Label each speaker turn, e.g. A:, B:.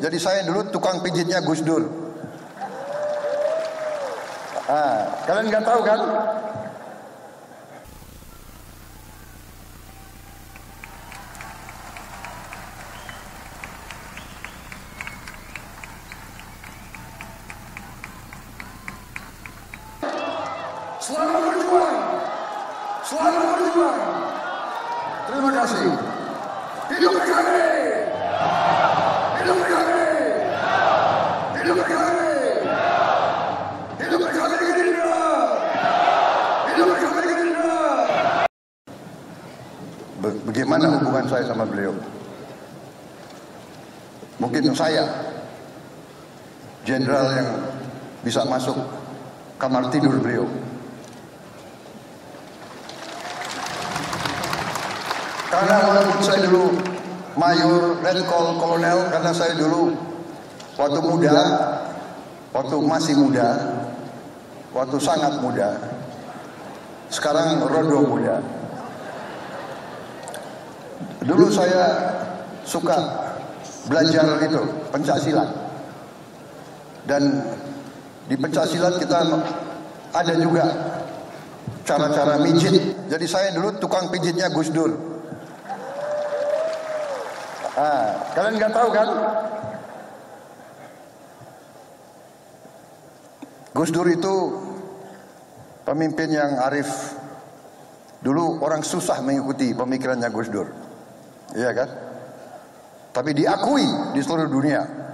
A: Jadi saya dulu tukang pijitnya Gus Dur. Kalian nggak tahu kan? Selamat berjuang, selamat berjuang. Terima kasih. Hidup PKB, hidup PKB, hidup PKB, hidup PKB Gerindra, hidup PKB Gerindra. Bagaimana hubungan saya sama beliau? Mungkin saya jenderal yang bisa masuk kamar tidur beliau. Karena walaupun saya dulu mayor, letkol, kolonel, karena saya dulu waktu muda, waktu masih muda, waktu sangat muda, sekarang rodo muda. Dulu saya suka belajar itu, pencaksilat. Dan di pencaksilat kita ada juga cara-cara mijit. Jadi saya dulu tukang pijitnya Gus Dur. Kalian nggak tahu kan? Gus Dur itu pemimpin yang arif. Dulu orang susah mengikuti pemikirannya Gus Dur, iya kan? Tapi diakui di seluruh dunia.